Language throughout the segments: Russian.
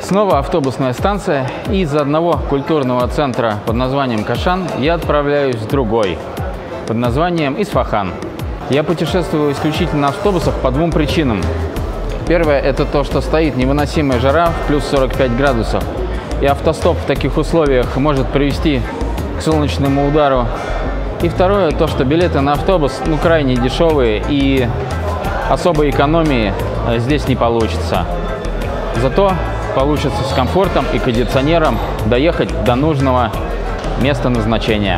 Снова автобусная станция, и из одного культурного центра под названием Кашан я отправляюсь в другой, под названием Исфахан. Я путешествую исключительно на автобусах по двум причинам. Первое – это то, что стоит невыносимая жара в плюс 45 градусов, и автостоп в таких условиях может привести к солнечному удару. И второе – то, что билеты на автобус крайне дешевые, и особой экономии здесь не получится. Зато получится с комфортом и кондиционером доехать до нужного места назначения.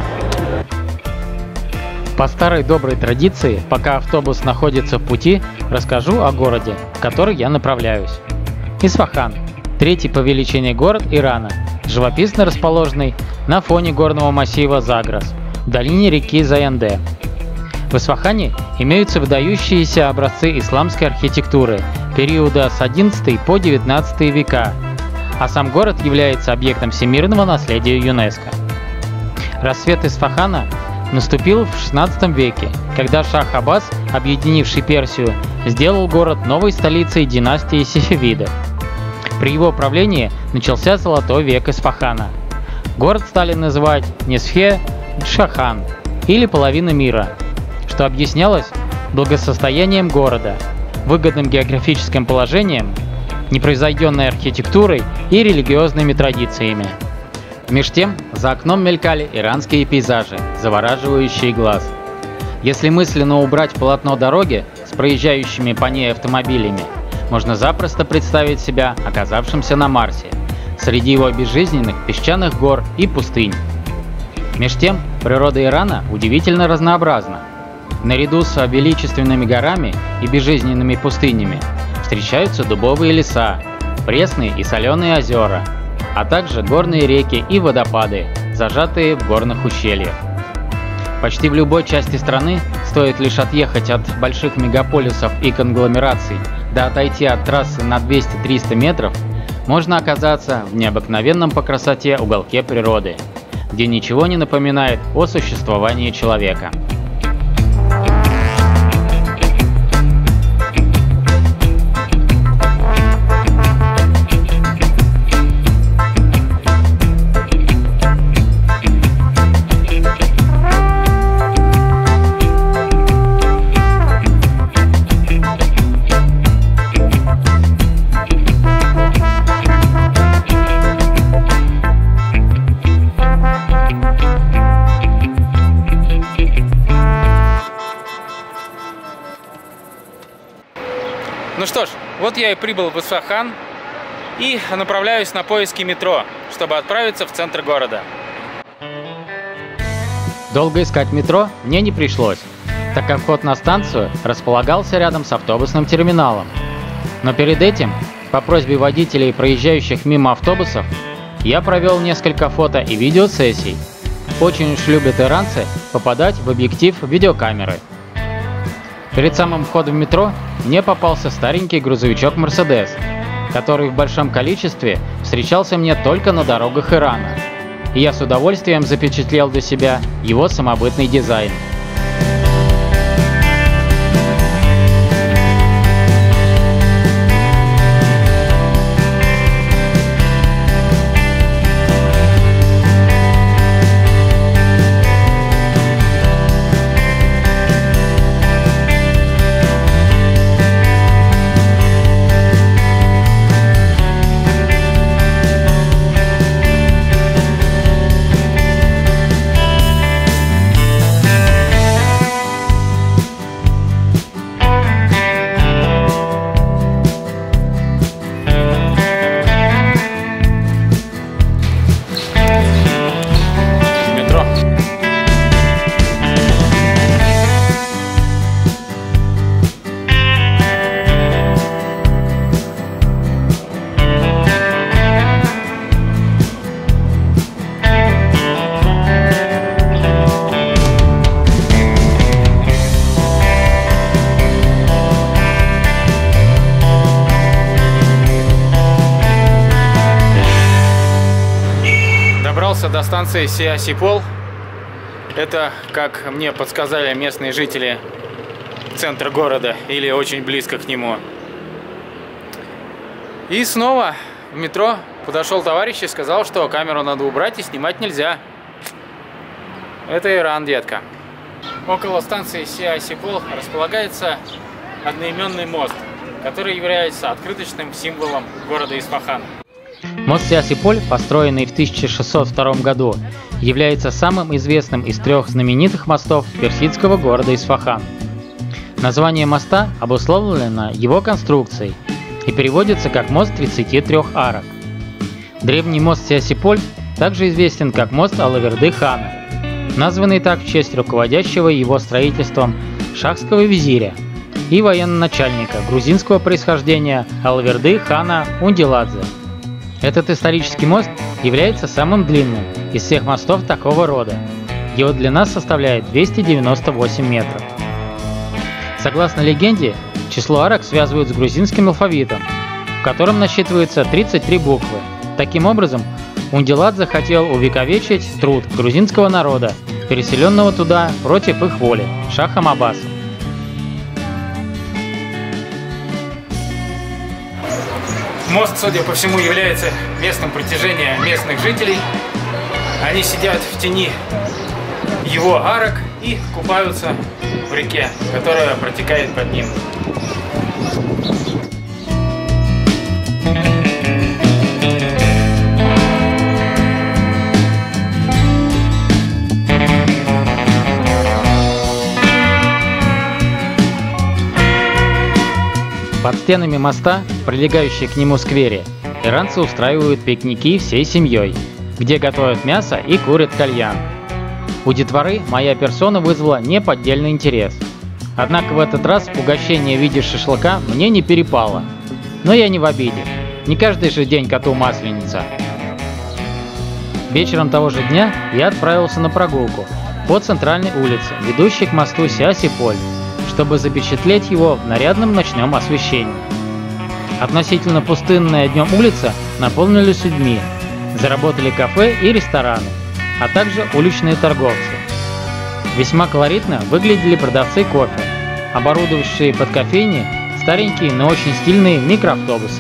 По старой доброй традиции, пока автобус находится в пути, расскажу о городе, в который я направляюсь. Исфахан – третий по величине город Ирана, живописно расположенный на фоне горного массива Загрос, в долине реки Заянде. В Исфахане имеются выдающиеся образцы исламской архитектуры периода с XI по XIX века, а сам город является объектом всемирного наследия ЮНЕСКО. Расцвет Исфахана наступил в XVI веке, когда шах Аббас, объединивший Персию, сделал город новой столицей династии Сефевидов. При его правлении начался золотой век Исфахана. Город стали называть Нисфе-Джахан, или половина мира, что объяснялось благосостоянием города, выгодным географическим положением, непревзойденной архитектурой и религиозными традициями. Меж тем, за окном мелькали иранские пейзажи, завораживающие глаз. Если мысленно убрать полотно дороги с проезжающими по ней автомобилями, можно запросто представить себя оказавшимся на Марсе, среди его безжизненных песчаных гор и пустынь. Меж тем, природа Ирана удивительно разнообразна. Наряду с величественными горами и безжизненными пустынями встречаются дубовые леса, пресные и соленые озера, а также горные реки и водопады, зажатые в горных ущельях. Почти в любой части страны, стоит лишь отъехать от больших мегаполисов и конгломераций, да отойти от трассы на 200-300 метров, можно оказаться в необыкновенном по красоте уголке природы, где ничего не напоминает о существовании человека. Ну что ж, вот я и прибыл в Исфахан и направляюсь на поиски метро, чтобы отправиться в центр города. Долго искать метро мне не пришлось, так как вход на станцию располагался рядом с автобусным терминалом. Но перед этим, по просьбе водителей, проезжающих мимо автобусов, я провел несколько фото и видеосессий. Очень уж любят иранцы попадать в объектив видеокамеры. Перед самым входом в метро мне попался старенький грузовичок Mercedes, который в большом количестве встречался мне только на дорогах Ирана, и я с удовольствием запечатлел для себя его самобытный дизайн. Добрался до станции Сиясипол. Это, как мне подсказали местные жители, центр города или очень близко к нему. И снова В метро подошел товарищ и сказал, что камеру надо убрать и снимать нельзя. Это Иран, детка. Около станции Сиа-Сипол располагается одноименный мост, который является открыточным символом города Исфахан. Мост Сиа-Сиполь, построенный в 1602 году, является самым известным из 3 знаменитых мостов персидского города Исфахан. Название моста обусловлено его конструкцией и переводится как «мост 33 арок». Древний мост Сиа-Сиполь также известен как мост Алаверды хана, названный так в честь руководящего его строительством шахского визиря и военачальника грузинского происхождения Алаверды хана Ундиладзе. Этот исторический мост является самым длинным из всех мостов такого рода. Его длина составляет 298 метров. Согласно легенде, число арок связывают с грузинским алфавитом, в котором насчитывается 33 буквы. Таким образом, Ундиладзе хотел увековечить труд грузинского народа, переселенного туда против их воли, шахом Аббасом. Мост, судя по всему, является местом притяжения местных жителей. Они сидят в тени его арок и купаются в реке, которая протекает под ним. Под стенами моста, прилегающей к нему сквере, иранцы устраивают пикники всей семьей, где готовят мясо и курят кальян. У детворы моя персона вызвала неподдельный интерес. Однако в этот раз угощение в виде шашлыка мне не перепало. Но я не в обиде. Не каждый же день коту масленица. Вечером того же дня я отправился на прогулку по центральной улице, ведущей к мосту Сиа-Сиполь, чтобы запечатлеть его в нарядном ночном освещении. Относительно пустынная днем улица наполнилась людьми. Заработали кафе и рестораны, а также уличные торговцы. Весьма колоритно выглядели продавцы кофе, оборудовавшие под кофейни старенькие, но очень стильные микроавтобусы.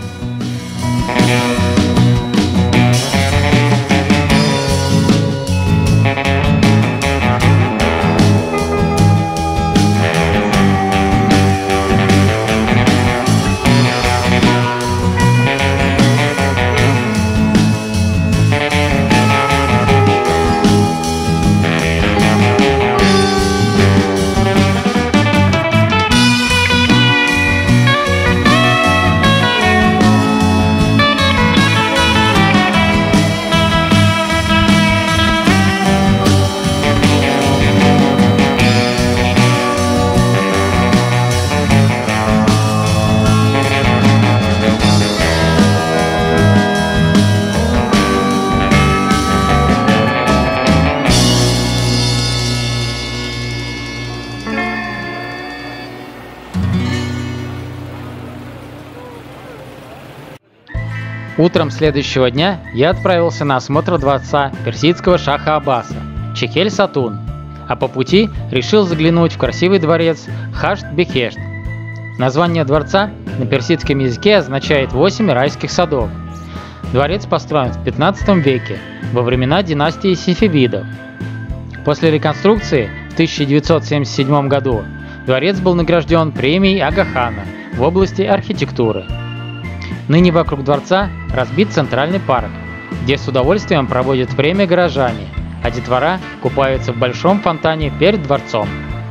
Утром следующего дня я отправился на осмотр дворца персидского шаха Аббаса Чехель-Сатун, а по пути решил заглянуть в красивый дворец Хашт-Бехешт. Название дворца на персидском языке означает «8 райских садов». Дворец построен в 15 веке, во времена династии Сефевидов. После реконструкции в 1977 году дворец был награжден премией Ага-хана в области архитектуры. Ныне вокруг дворца разбит центральный парк, где с удовольствием проводят время горожане, а детвора купаются в большом фонтане перед дворцом.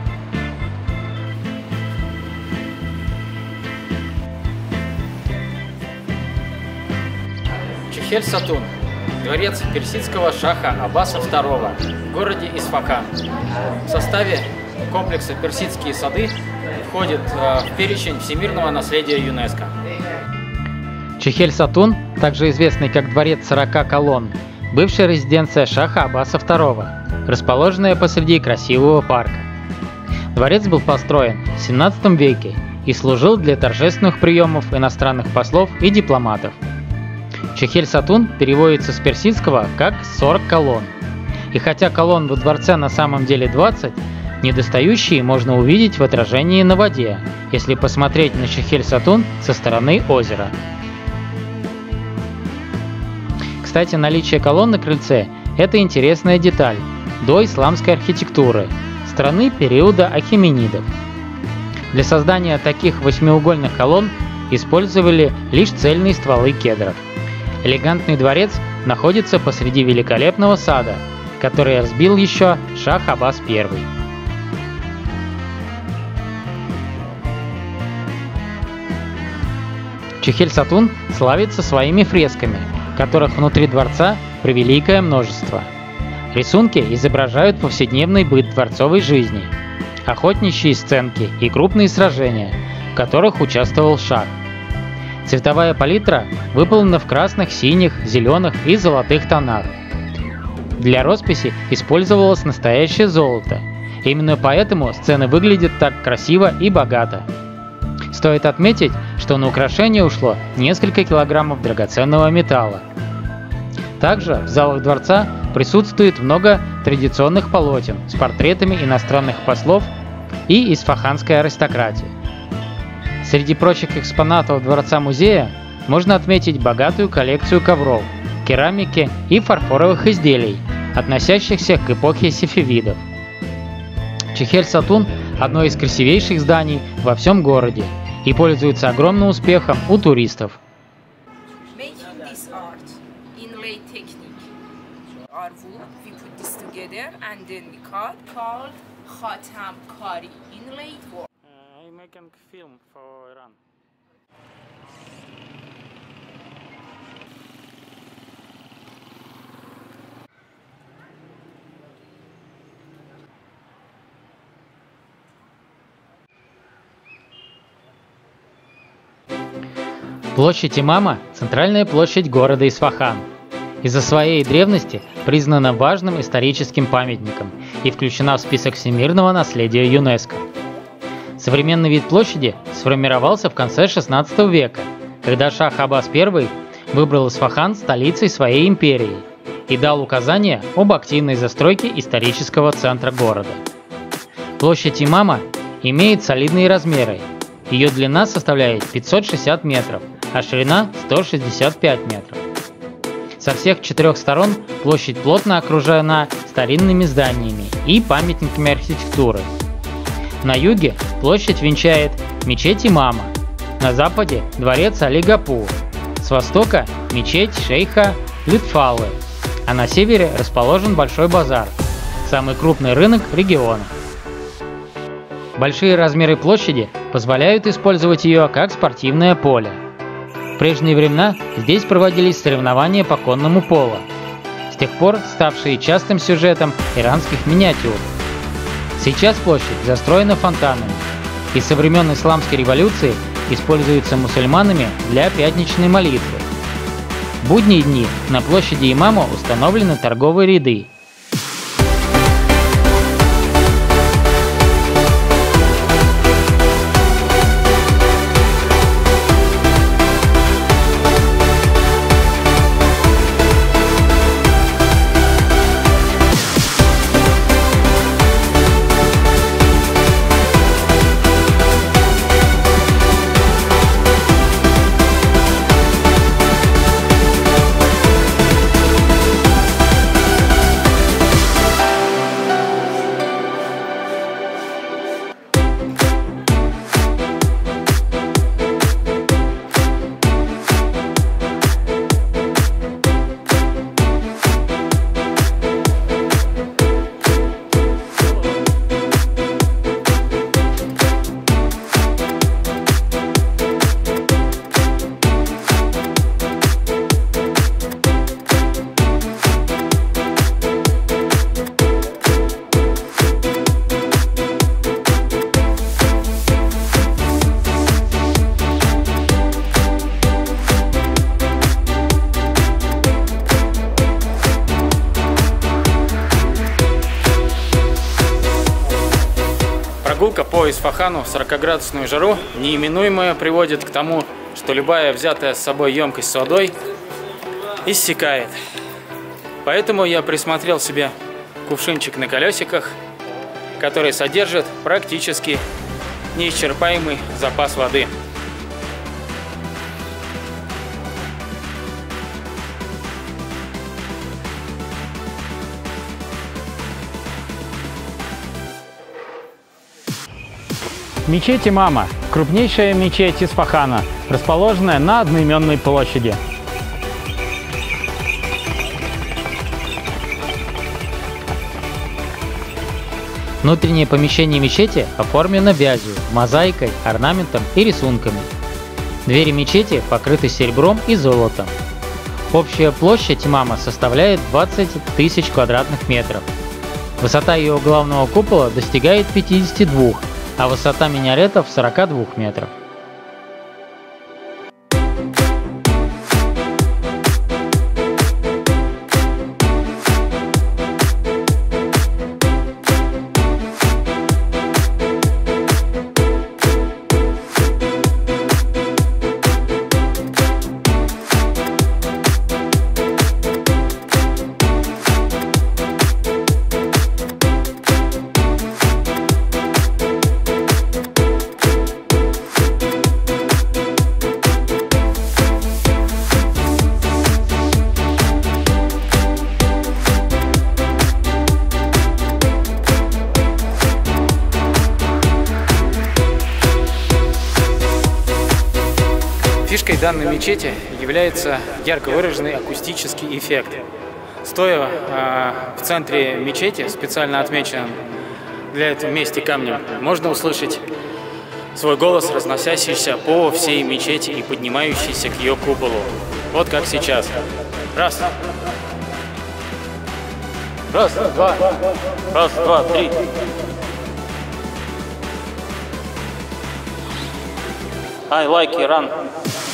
Чехель-Сатун – дворец персидского шаха Аббаса II в городе Исфахан. В составе комплекса «Персидские сады» входит в перечень всемирного наследия ЮНЕСКО. Чехель-Сатун, также известный как Дворец 40 колонн, бывшая резиденция шаха Аббаса II, расположенная посреди красивого парка. Дворец был построен в 17 веке и служил для торжественных приемов иностранных послов и дипломатов. Чехель-Сатун переводится с персидского как 40 колонн. И хотя колонн во дворце на самом деле 20, недостающие можно увидеть в отражении на воде, если посмотреть на Чехель-Сатун со стороны озера. Кстати, наличие колонн на крыльце – это интересная деталь доисламской архитектуры страны периода Ахеменидов. Для создания таких восьмиугольных колонн использовали лишь цельные стволы кедров. Элегантный дворец находится посреди великолепного сада, который разбил еще шах Аббас I. Чехель-Сатун славится своими фресками, которых внутри дворца превеликое множество. Рисунки изображают повседневный быт дворцовой жизни, охотничьи сценки и крупные сражения, в которых участвовал шах. Цветовая палитра выполнена в красных, синих, зеленых и золотых тонах. Для росписи использовалось настоящее золото. Именно поэтому сцены выглядят так красиво и богато. Стоит отметить, что на украшение ушло несколько килограммов драгоценного металла. Также в залах дворца присутствует много традиционных полотен с портретами иностранных послов и исфаханской аристократии. Среди прочих экспонатов дворца-музея можно отметить богатую коллекцию ковров, керамики и фарфоровых изделий, относящихся к эпохе сефевидов. Чехель-Сатун – одно из красивейших зданий во всем городе и пользуется огромным успехом у туристов. Площадь Имама – центральная площадь города Исфахан. Из-за своей древности признана важным историческим памятником и включена в список всемирного наследия ЮНЕСКО. Современный вид площади сформировался в конце XVI века, когда шах Аббас I выбрал Исфахан столицей своей империи и дал указания об активной застройке исторического центра города. Площадь Имама имеет солидные размеры. Ее длина составляет 560 метров, а ширина 165 метров. Со всех четырех сторон площадь плотно окружена старинными зданиями и памятниками архитектуры. На юге площадь венчает мечеть Имама, на западе – дворец Али Гапу, с востока – мечеть шейха Лютфалы, а на севере расположен Большой базар, самый крупный рынок региона. Большие размеры площади позволяют использовать ее как спортивное поле. В прежние времена здесь проводились соревнования по конному полу, с тех пор ставшие частым сюжетом иранских миниатюр. Сейчас площадь застроена фонтанами и со времен Исламской революции используется мусульманами для пятничной молитвы. В будние дни на площади Имама установлены торговые ряды. Прогулка по Исфахану в 40-градусную жару неименуемо приводит к тому, что любая взятая с собой емкость с водой иссякает. Поэтому я присмотрел себе кувшинчик на колесиках, который содержит практически неисчерпаемый запас воды. Мечеть Имама – крупнейшая мечеть Исфахана, расположенная на одноименной площади. Внутреннее помещение мечети оформлено вязью, мозаикой, орнаментом и рисунками. Двери мечети покрыты серебром и золотом. Общая площадь имама составляет 20 тысяч квадратных метров. Высота ее главного купола достигает 52, а высота минаретов 42 метров. Фишкой данной мечети является ярко выраженный акустический эффект. Стоя в центре мечети, специально отмеченном для этого месте камнем, можно услышать свой голос, разносящийся по всей мечети и поднимающийся к ее куполу. Вот как сейчас. Раз. Раз, два. Раз, два, три. I like Iran.